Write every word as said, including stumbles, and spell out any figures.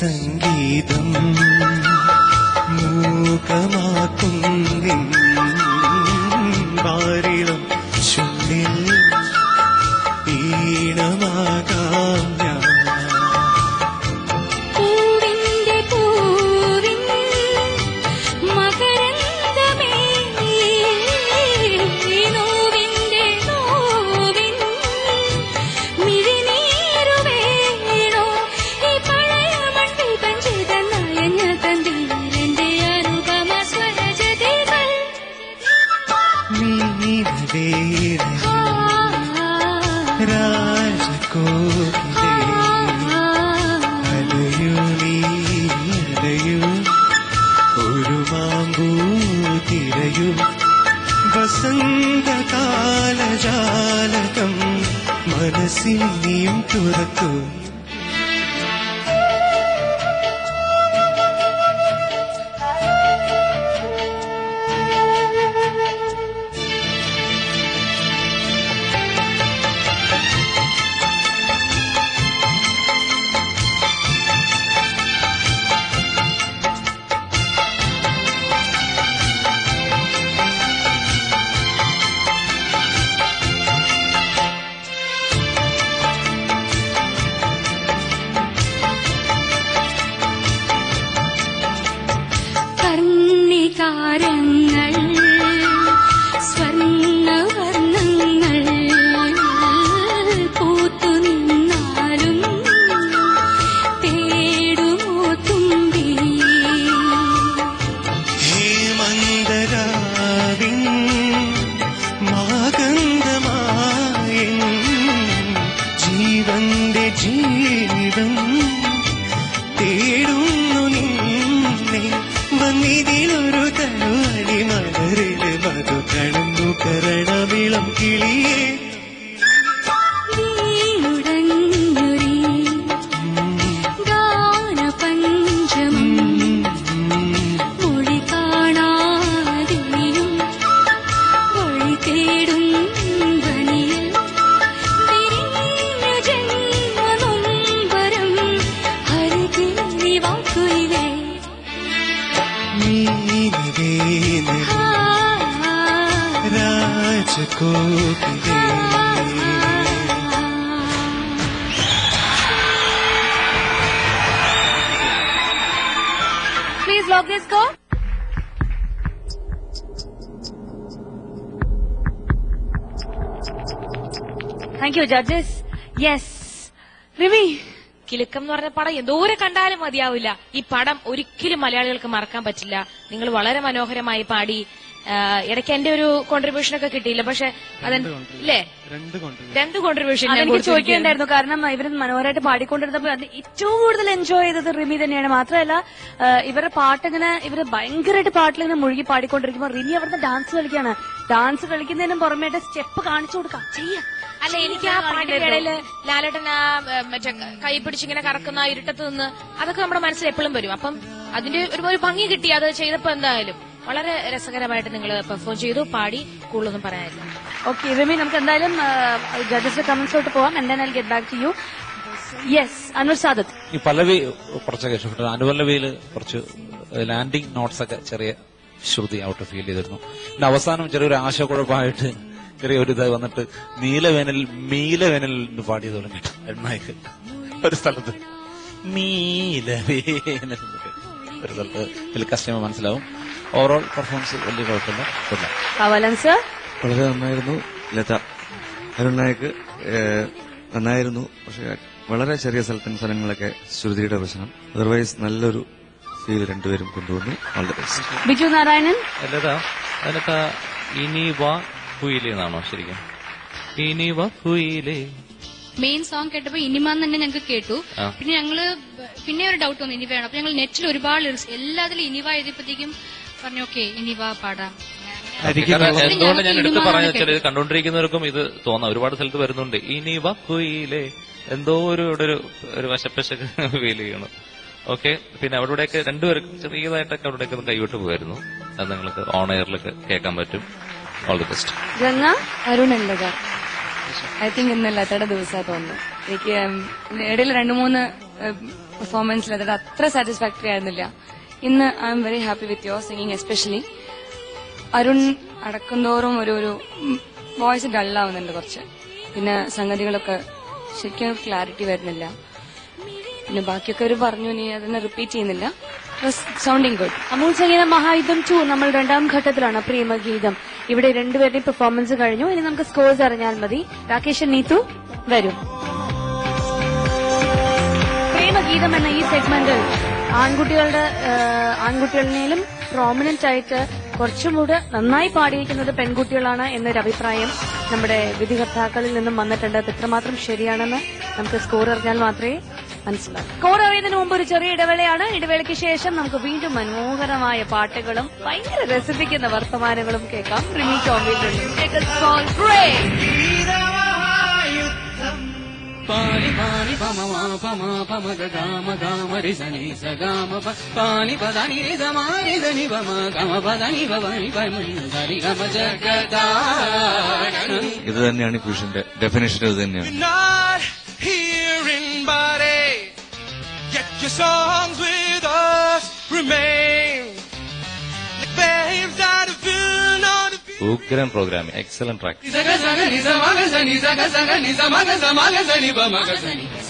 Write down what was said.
സംഗീതം മൂകമാക്കുന്നിൻ വാരിളം ചുണ്ടിൽ ഈണമാകാം ഞാൻ. രാജകോകിലേ അലയൂ നീ അലയൂ ഒരു മാമ്പൂ തിരയൂ വസന്തകാലജാലകം മനസ്സിൽ നീയും തുറക്കൂ. താരങ്ങൾ സ്വർണ്ണവർണ്ണങ്ങൾ പൂത്തു നിന്നാലും തേടുമോ തുമ്പി ഹേമന്തരാവിൻ മാഗന്ധമായ ജീവന്റെ ജീവൻ തേടുന്നു നിന്നെ വന്നിതിലൊരു തനുവടി മലരില് മധു കണന്നു കരണവിളം കിളിയേ വീണുടഞ്ഞൊരീ ഗാനപഞ്ചമം മൊഴി കാണാതെയും വഴി തേടും ധ്വനിയിൽ വിരിഞ്ഞ ജന്മനൊമ്പരം ഹരിതിരി വാക്കുയിലേ രാജകോകിലേ. Please log this score. Thank you, judges. Yes. Rimi. Kilukkam എന്ന് പറഞ്ഞ പടം എന്തോരം കണ്ടാലും മതിയാവില്ല. ഈ പടം ഒരിക്കലും മലയാളികൾക്ക് മറക്കാൻ പറ്റില്ല. നിങ്ങൾ വളരെ മനോഹരമായി പാടി. ഇടയ്ക്ക് എന്റെ ഒരു കോൺട്രിബ്യൂഷൻ ഒക്കെ കിട്ടിയില്ല, പക്ഷെ അതല്ലേ രണ്ട് കോൺട്രിബ്യൂഷൻ എനിക്ക് ചോദിക്കേണ്ടായിരുന്നു. കാരണം ഇവർ മനോഹരമായിട്ട് പാടിക്കൊണ്ടിരുന്നപ്പോൾ അത് ഏറ്റവും കൂടുതൽ എൻജോയ് ചെയ്തത് റിമി തന്നെയാണ്. മാത്രമല്ല ഇവരുടെ പാട്ടിങ്ങനെ ഇവര് ഭയങ്കരമായിട്ട് പാട്ടിലിങ്ങനെ മുഴുകി പാടിക്കൊണ്ടിരിക്കുമ്പോൾ റിമി അവിടുന്ന് ഡാൻസ് കളിക്കാണ്. ഡാൻസ് കളിക്കുന്നതിനും പുറമേട്ട് സ്റ്റെപ്പ് കാണിച്ചു കൊടുക്കാം ചെയ്യാം. അല്ല, എനിക്ക് ആ പാട്ടിന്റെ ഇടയില് ലാലേട്ടൻ ആ മറ്റേ കൈ പിടിച്ചിങ്ങനെ കറക്കുന്ന ഇരുട്ടത്ത് നിന്ന് അതൊക്കെ നമ്മുടെ മനസ്സിൽ എപ്പോഴും വരും. അപ്പം അതിന്റെ ഒരു ഭംഗി കിട്ടി അത് ചെയ്തപ്പോ. എന്തായാലും വളരെ രസകരമായിട്ട് നിങ്ങൾ പെർഫോം ചെയ്തു, പാടി. കൂടുതലൊന്നും പറയാനില്ല. ഓക്കെ റിമി, നമുക്ക് എന്തായാലും ജഡ്ജസിന്റെ കമന്റ്സിലോട്ട് പോവാം. And then I will get back to you. Yes, Anur Sadath. ഈ പല്ലവി കുറച്ചൊക്കെ ഇഷ്ടപ്പെട്ടു. അനുപല്ലവിയിൽ കുറച്ച് ലാൻഡിങ് നോട്ട്സ് ഒക്കെ ചെറിയ ശ്രുതി ഔട്ട് ഫീൽ ചെയ്തിരുന്നു. പിന്നെ അവസാനം ചെറിയൊരു ആശയക്കുഴപ്പമായിട്ട് ചെറിയൊരു ഇതായി വന്നിട്ട് നീലവേനൽ മീലവേനൽ എന്ന് പാടിയത് പോലെ കേട്ടു. എണ്ണായിക്ക് ഒരു സ്ഥലത്ത് നീലവേനൽ ഒരു സ്ഥലത്ത് ഇതിൽ കസ്റ്റമർ മനസ്സിലാവും. ഓവറോൾ പെർഫോമൻസ് വലിയ കുഴപ്പമില്ല. വളരെ നന്നായിരുന്നു. ലത അരുൺ നായക്ക് നന്നായിരുന്നു. പക്ഷെ വളരെ ചെറിയ സ്ഥലത്തിന് സ്ഥലങ്ങളൊക്കെ ശ്രുതിയുടെ പ്രശ്നം. അതർവൈസ് നല്ലൊരു ഫീൽ രണ്ടുപേരും കൊണ്ടുവന്നു. All the best. Biju Narayanan. Latha അതിനകത്ത് ഇനി വാ ഹുയിലേ എന്നാണോ ശരിക്കും? ഇനി വാ ഹുയിലേ മെയിൻ സോങ് കേട്ടപ്പോ ഇനിമാന്ന് തന്നെ ഞങ്ങൾക്ക് കേട്ടു. പിന്നെ ഞങ്ങള് പിന്നെ ഒരു ഡൗട്ട് വന്നു ഇനി വേണം. അപ്പൊ ഞങ്ങൾ നെറ്റിൽ ഒരുപാട് എല്ലാത്തിലും ഇനിവ എഴുതിയപ്പോഴത്തേക്കും പറഞ്ഞു ഓക്കെ ഇനിവ പാടാം. എന്തുകൊണ്ട് ഞാൻ എടുത്ത് പറഞ്ഞു വെച്ചാൽ ഇത് കണ്ടുകൊണ്ടിരിക്കുന്നവർക്കും ഇത് തോന്നാം. ഒരുപാട് സ്ഥലത്ത് വരുന്നുണ്ട് ഇനി വാ ഹുയിലേ, എന്തോ ഒരു ഇവിടെ ഒരു ഒരു വശപ്പശക്ക് ഫീൽ ചെയ്യണം. ഓക്കെ, പിന്നെ അവിടെ ഇവിടെയൊക്കെ രണ്ടുപേർക്കും ചെറിയതായിട്ടൊക്കെ അവിടെയൊക്കെ ഒന്ന് കൈവിട്ട് പോയിരുന്നു. അത് നിങ്ങൾക്ക് ഓൺ എയറിലൊക്കെ കേൾക്കാൻ പറ്റും. All the best. Ganga. Arun ഉണ്ടക ഐ തിങ്ക് ഇന്ന് ലതയുടെ ദിവസമാണ് തോന്നുന്നു. എനിക്ക് ഇടയിൽ രണ്ടു മൂന്ന് പെർഫോമൻസിൽ അത് അത്ര സാറ്റിസ്ഫാക്ടറി ആയിരുന്നില്ല. ഇന്ന് I'm very happy with your singing. Especially Arun അടക്കുന്തോറും ഒരു ഒരു വോയിസ് ഡള്ളാവുന്നുണ്ട് കുറച്ച്. പിന്നെ സംഗതികളൊക്കെ ശരിക്കും ക്ലാരിറ്റി വരുന്നില്ല. പിന്നെ ബാക്കിയൊക്കെ ഒരു പറഞ്ഞു, ഇനി അതിനെ റിപ്പീറ്റ് ചെയ്യുന്നില്ല. Sounding good. അമൂൽ സംഗീതം മഹായുദ്ധം ടു നമ്മൾ രണ്ടാം ഘട്ടത്തിലാണ്. പ്രേമഗീതം ഇവിടെ രണ്ടുപേരുടെയും പെർഫോമൻസ് കഴിഞ്ഞു. ഇനി നമുക്ക് സ്കോർസ് അറിഞ്ഞാൽ മതി. രാകേഷ്, നീതു വരും. പ്രേമഗീതം എന്ന ഈ സെഗ്മെന്റിൽ ആൺകുട്ടികളുടെ ആൺകുട്ടികളിലും പ്രോമിനന്റ് ആയിട്ട് കുറച്ചുകൂടെ നന്നായി പാടിയിരിക്കുന്നത് പെൺകുട്ടികളാണ് എന്നൊരു അഭിപ്രായം നമ്മുടെ വിധികർത്താക്കളിൽ നിന്നും വന്നിട്ടുണ്ട്. അത് എത്രമാത്രം ശരിയാണെന്ന് നമുക്ക് സ്കോർ അറിഞ്ഞാൽ മാത്രമേ മനസ്സിലാക്കും. സ്കോർ അറിയുന്നതിന് മുമ്പ് ഒരു ചെറിയ ഇടവേളയാണ്. ഇടവേളയ്ക്ക് ശേഷം നമുക്ക് വീണ്ടും മനോഹരമായ പാട്ടുകളും ഭയങ്കര രസിപ്പിക്കുന്ന വർത്തമാനങ്ങളും കേൾക്കാം. റിമി പാനി പാനി പമ പമ പമ ഗമ ഗമ രി സനി സ ഗമ പാനി പദനി രി സമാനി സനി പമ ഗമ പദനി പവനി പമ സരി ഗമ ജഗദാനന്ദ. ഇത് തന്നെയാണ് ഫ്യൂഷന്റെ ഡെഫിനേഷൻ. ഇത് തന്നെയാണ്. Your songs with us remain like waves that have been on the beach. ഉഗ്രൻ programming, excellent track. Zaga zaga ni zamaga zani zaga zaga ni zamaga zamaga zani bamaga zani